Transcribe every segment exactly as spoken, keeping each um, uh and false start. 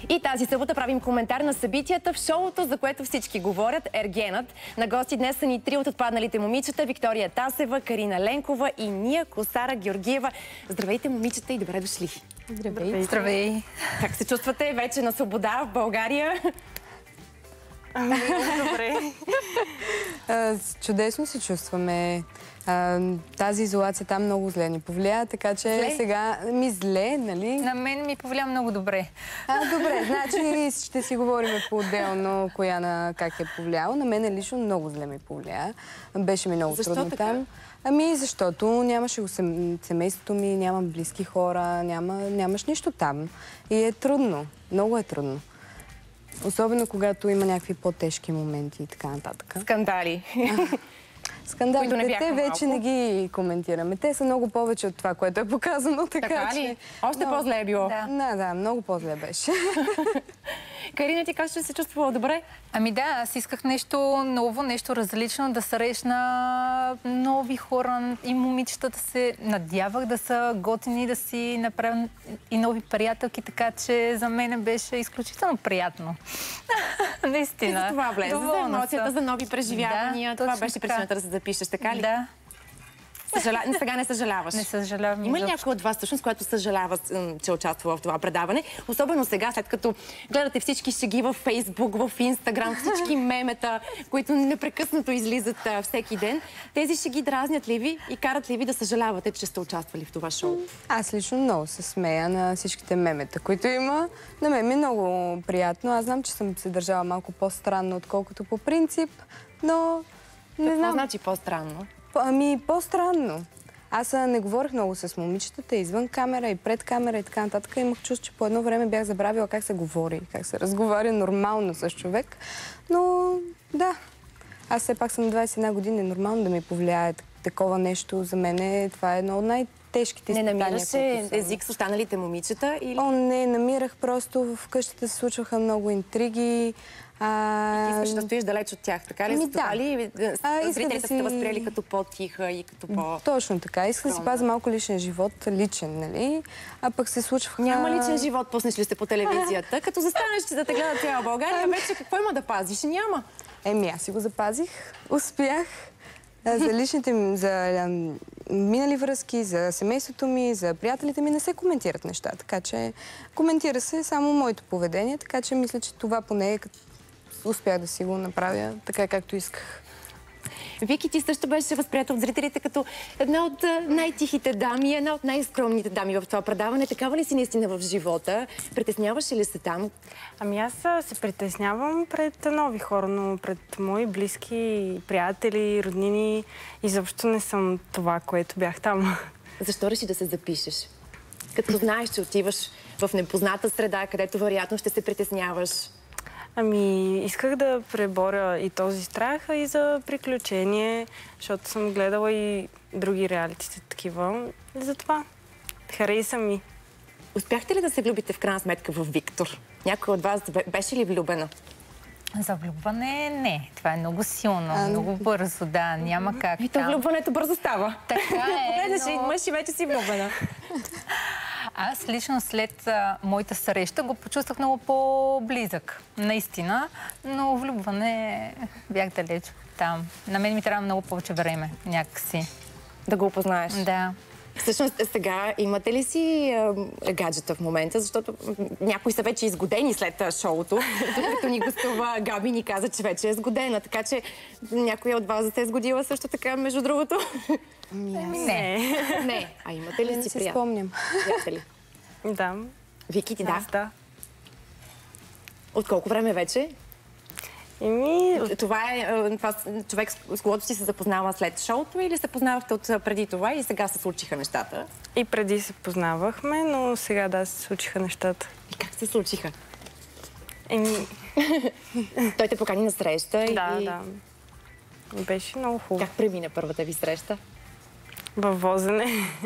И тази събота правим коментар на събитията в шоуто, за което всички говорят, Ергенът. На гости днес са ни три от отпадналите момичета: Виктория Тасева, Карина Ленкова и Ния Косара Георгиева. Здравейте, момичета, и добре дошли! Здравей! Здравей! Как се чувствате вече на свобода в България? Ами, много добре. А, чудесно се чувстваме. А, тази изолация там много зле ни повлия, така че зле? сега ми зле, нали? На мен ми повлия много добре. А, добре, значи ще си говорим по-отделно коя на как е повлияло. На мен лично много зле ми повлия. Беше ми много Защо трудно така? там. Ами защото нямаше го семейството ми, нямам близки хора, няма, нямаш нищо там. И е трудно, много е трудно. Особено когато има някакви по-тежки моменти и така нататък. Скандали. Скандалите, те вече не ги коментираме. Те са много повече от това, което е показано. Така, така ли? че... Още но... по-зле е било. Да. да, да, много по-зле беше. Карина, ти как ще се чувствала добре? Ами да, аз исках нещо ново, нещо различно, да срещна нови хора и момичета, да се надявах да са готини, да си направя и нови приятелки, така че за мен беше изключително приятно. Наистина. И за това влезе, за емоцията, за нови преживявания. Да, това беше причината да се запишеш, така ли? Да. Съжаля... Сега не съжаляваш. Не съжалявам. Има ли някой от вас, всъщност, която съжалява, че участва в това предаване? Особено сега, след като гледате всички шеги във Фейсбук, в Инстаграм, всички мемета, които непрекъснато излизат а, всеки ден. Тези шеги дразнят ли ви и карат ли ви да съжалявате, че сте участвали в това шоу? Аз лично много се смея на всичките мемета, които има. На мен ми е много приятно. Аз знам, че съм се държала малко по-странно, отколкото по принцип, но не Какво знам. значи по-странно? Ами, по-странно. Аз не говорих много с момичетата, извън камера и пред камера и така нататък. Имах чувство, че по едно време бях забравила как се говори, как се разговаря нормално с човек. Но, да, аз все пак съм двадесет и една години, е нормално да ми повлияе такова нещо. За мен това е едно от най-тежките изпитания. Не намираш се език с останалите момичета? Или... О, не, намирах просто. В къщата се случваха много интриги. А... И ти искаш да стоиш далеч от тях, така ли? Ми, За това да. ли зрителите да сте си... възприели като по-тиха и като по... Точно така. Искам да си пазя малко личен живот, личен, нали? А пък се случваха... Няма личен живот, пуснеш ли сте по телевизията? Като застанеш, че да те гледа цяла България, вече какво има да пазиш? Няма. Еми, аз си го запазих. Успях. За личните ми, за минали връзки, за семейството ми, за приятелите ми не се коментират неща. Така че коментира се само моето поведение, така че мисля, че това поне успях да си го направя така, както исках. Вики, ти също беше възприятел от зрителите като една от най-тихите дами, една от най-скромните дами в това предаване. Такава ли си наистина в живота? Притесняваше ли се там? Ами аз се притеснявам пред нови хора, но пред мои близки, приятели, роднини изобщо не съм това, което бях там. Защо реши да се запишеш? Като знаеш, че отиваш в непозната среда, където вероятно ще се притесняваш. Ами, исках да преборя и този страх, а и за приключение, защото съм гледала и други реалитите такива. И затова хареса ми. Успяхте ли да се влюбите в крайна сметка в Виктор? Някой от вас беше ли влюбена? За влюбване не. Това е много силно, а, много бързо, да, няма как. И то влюбването бързо става. Така е, Погледнеш но... мъж и вече си влюбена. Аз лично след а, моята среща го почувствах много по-близък, наистина, но влюбване бях далеч там. На мен ми трябва много повече време, някакси. Да го опознаеш? Да. Всъщност сега имате ли си е, гаджета в момента, защото някои са вече изгодени след шоуто, докато ни гостува Габи ни каза, че вече е сгодена, така че някоя от вас да се е сгодила също така, между другото? Не. Не. А имате ли не си си приятели? спомням. Приятели? Да. Вики, ти да? Аз, да. От колко време вече? Еми... Това е това, човек, с когото си се запознава след шоуто или се познавахте от преди това и сега се случиха нещата? И преди се познавахме, но сега да, се случиха нещата. И как се случиха? Еми... Той те покани на среща и... Да, да. Беше много хубаво. Как премина първата ви среща? Във возене.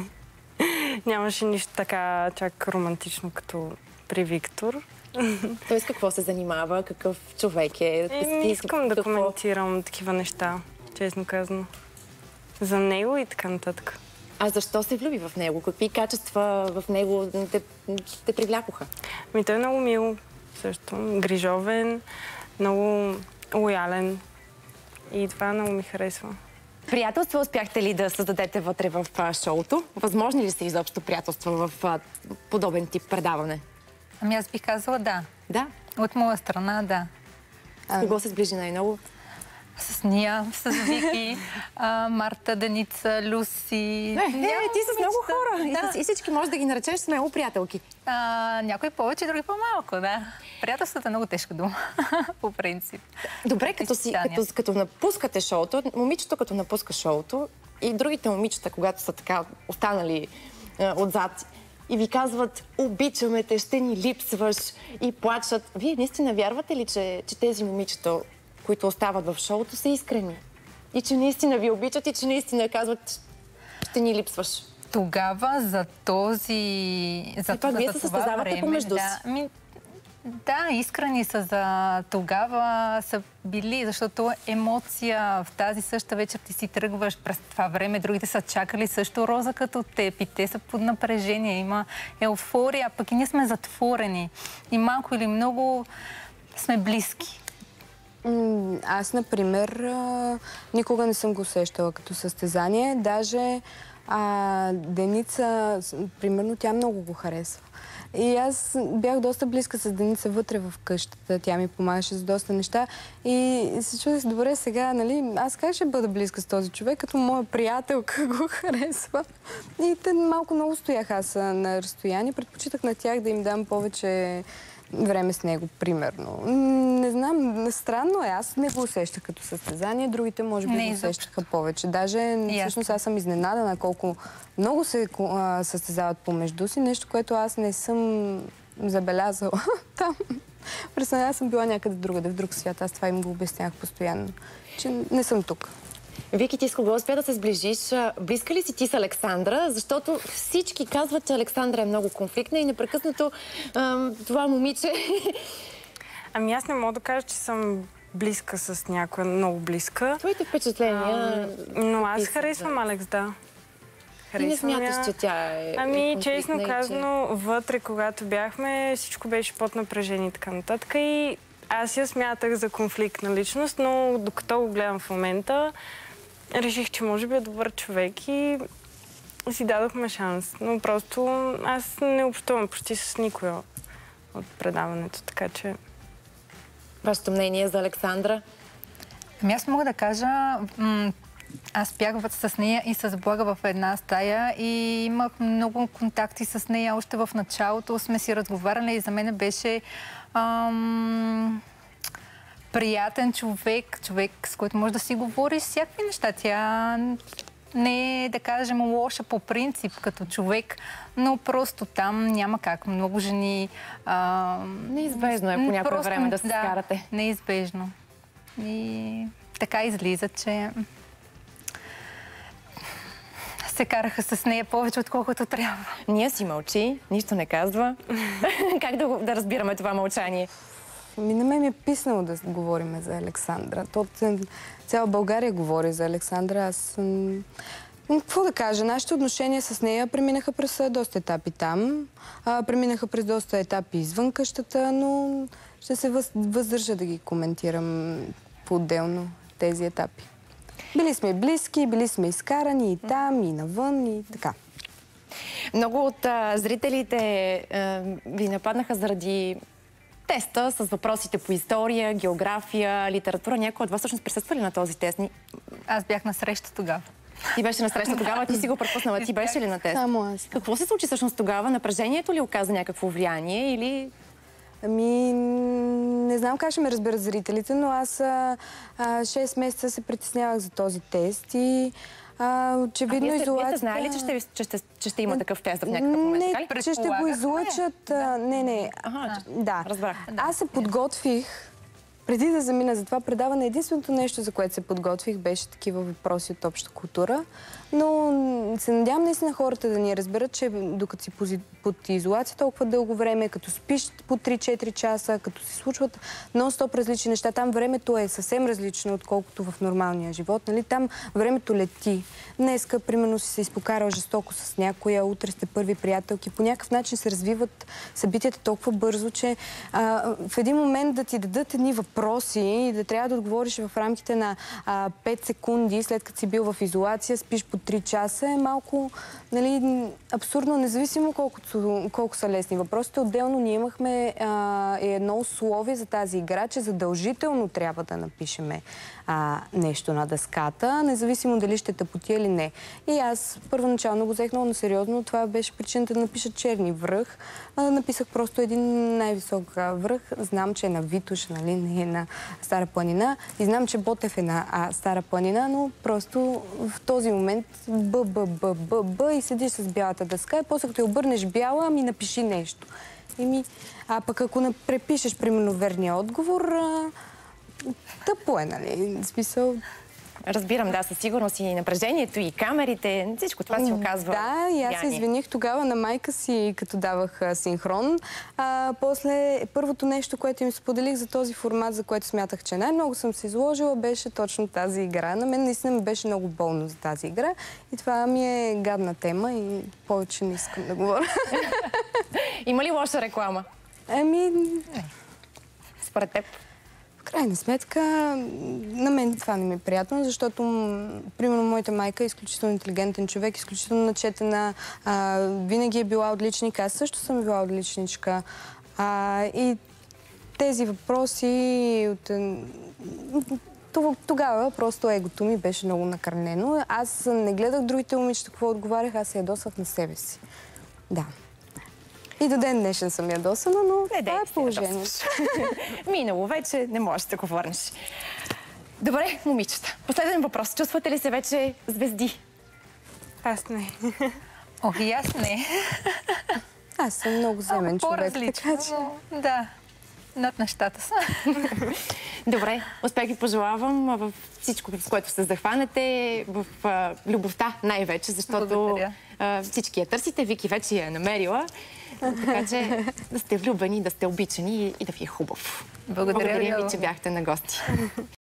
Нямаше нищо така чак романтично като при Виктор. Той с какво се занимава? Какъв човек е? Е, не искам да какво... коментирам такива неща, честно казано. За него и така нататък. А защо се влюби в него? Какви качества в него те, те привлякоха? Ми той е много мил. също. Грижовен, много лоялен. И това много ми харесва. Приятелства успяхте ли да създадете вътре в а, шоуто? Възможни ли са изобщо приятелства в а, подобен тип предаване? Ами аз бих казала да. Да. От моя страна, да. С кого се сближи най-много? С Ния, с Вики, а, Марта, Деница, Люси. Е, е, ти с много хора. И, Да. с, и всички можеш да ги наречеш смело приятелки. А, някои повече, други по-малко, да. Приятелството е много тежка дума, по принцип. Добре, като, си, като, като напускате шоуто, момичето като напуска шоуто и другите момичета, когато са така останали е, отзад и ви казват, обичаме те, ще ни липсваш и плачат. Вие наистина вярвате ли, че, че тези момичета, които остават в шоуто, са искрени? И че наистина ви обичат и че наистина казват, ще ни липсваш? Тогава за този... За, пак вие се състезавате помежду си. Да, ми, да, искрени са за тогава са били, защото емоция в тази същата вечер ти си тръгваш през това време. Другите са чакали също роза като теб и те са под напрежение. Има еуфория, пък и ние сме затворени. И малко или много сме близки. Аз, например, никога не съм го усещала като състезание. Даже а, Деница, примерно, тя много го харесва. И аз бях доста близка с Деница вътре в къщата. Тя ми помагаше за доста неща. И се чудих, добре, сега, нали, аз как ще бъда близка с този човек, като моя приятелка го харесва. И те малко много стоях аз на разстояние. Предпочитах на тях да им дам повече време с него, примерно. Не знам, странно е. Аз не го усещах като състезание, другите може би го усещаха повече. Даже, всъщност, аз съм изненадана колко много се а, състезават помежду си, нещо, което аз не съм забелязала там. През аз съм била някъде другаде, в друг свят. Аз това им го обяснях постоянно, че не съм тук. Вики, ти с кого успя да се сближиш? Близка ли си ти с Александра? Защото всички казват, че Александра е много конфликтна и непрекъснато ам, това момиче... Ами аз не мога да кажа, че съм близка с някоя, много близка. Твоите впечатления... А, но аз харесвам Алекс, да. И не смяташ, че тя е Ами, е честно казано, че... вътре, когато бяхме, всичко беше под напрежение и така нататък. И аз я смятах за конфликтна личност, но докато го гледам в момента, реших, че може би е добър човек и си дадохме шанс. Но просто аз не общувам почти с никой от предаването, така че... Вашето мнение за Александра? Ами аз мога да кажа, аз бях с нея и с Блага в една стая и имах много контакти с нея още в началото. Сме си разговаряли и за мен беше ам, приятен човек, човек, с който може да си говориш всякакви неща. Тя не е, да кажем, лоша по принцип като човек, но просто там няма как. Много жени... Ам, неизбежно е по някое просто, време да се да, скарате. Неизбежно. И така излиза, че се караха с нея повече, отколкото трябва. Ния си мълчи, нищо не казва. Как да, да разбираме това мълчание? Ми, на мен ми е писнало да говорим за Александра. То, цяла България говори за Александра. Аз... Какво да кажа? Нашите отношения с нея преминаха през доста етапи там. А, преминаха през доста етапи извън къщата, но ще се въз, въздържа да ги коментирам по-отделно тези етапи. Били сме близки, били сме изкарани и там, и навън, и така. Много от а, зрителите а, ви нападнаха заради теста с въпросите по история, география, литература. Някой от вас всъщност присъства ли на този тест? Аз бях на среща тогава. Ти беше на среща тогава, ти си го пропуснала. Ти беше ли на тест? Само аз. Какво се случи всъщност тогава? Напрежението ли оказа някакво влияние или... Ами, не знам как ще ме разберат зрителите, но аз а, а, шест месеца се притеснявах за този тест и а, очевидно а, вие сте, изолацията... Вие сте знаели, че ще, че, ще, че ще има такъв тест в някакъв момент? Не, че ще го излъчат... Да. Не, не. Ага, да. разбрах. Аз се подготвих преди да замина за това предаване, единственото нещо, за което се подготвих, беше такива въпроси от обща култура. Но се надявам наистина хората да ни разберат, че докато си под изолация толкова дълго време, като спиш по три-четири часа, като се случват нон-стоп различни неща, там времето е съвсем различно, отколкото в нормалния живот. Нали? Там времето лети. Днеска, примерно, си се изпокарал жестоко с някоя, утре сте първи приятелки. По някакъв начин се развиват събитията толкова бързо, че а, в един момент да ти дадат едни въпроси и да трябва да отговориш в рамките на а, пет секунди, след като си бил в изолация, спиш по три часа, е малко, нали, абсурдно, независимо колко, колко са лесни въпросите. Отделно ние имахме а, едно условие за тази игра, че задължително трябва да напишеме а, нещо на дъската, независимо дали ще тъпоти или не. И аз първоначално го взех много насериозно. Това беше причината да напиша черни връх. А, написах просто един най-висок връх. Знам, че е на Витош, нали, не е на Стара планина. И знам, че Ботев е на а, Стара планина, но просто в този момент б, б, б, б, б и седиш с бялата дъска и после като я обърнеш бяла, ами напиши нещо. И ми, а пък ако не препишеш, примерно, верния отговор, а, тъпо е, нали? В смисъл... Разбирам, да, със сигурност и напрежението, и камерите, всичко това си оказва. Да, и аз се извиних тогава на майка си, като давах а, синхрон. А, после, първото нещо, което им споделих за този формат, за което смятах, че най-много съм се изложила, беше точно тази игра. На мен наистина ми беше много болно за тази игра. И това ми е гадна тема и повече не искам да говоря. Има ли лоша реклама? Ами... Според теб? В крайна сметка, на мен това не ми е приятно, защото, примерно, моята майка е изключително интелигентен човек, изключително начетена, а, винаги е била отличника, аз също съм била отличничка. А, и тези въпроси от... Тогава просто егото ми беше много накърнено. Аз не гледах другите момичета какво отговарях, аз се ядосвах на себе си. Да. И до ден днешен съм ядосана, но не, това е положение. Минало вече, не можеш да го върнеш. Добре, момичета. Последен въпрос. Чувствате ли се вече звезди? Аз не. Ох, и аз не. Аз съм много земен човек, така че... Но, да, над нещата са. Добре, успех ви пожелавам в всичко, с което се захванете, в а, любовта най-вече, защото а, всички я търсите, Вики вече я е намерила. Така че да сте влюбени, да сте обичани и да ви е хубаво. Благодаря, Благодаря ви, че бяхте на гости.